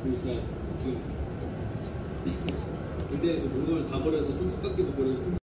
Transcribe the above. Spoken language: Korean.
그리고 제가 지금 군대에서 모든 걸 다 버려서 손톱깎이도 버려서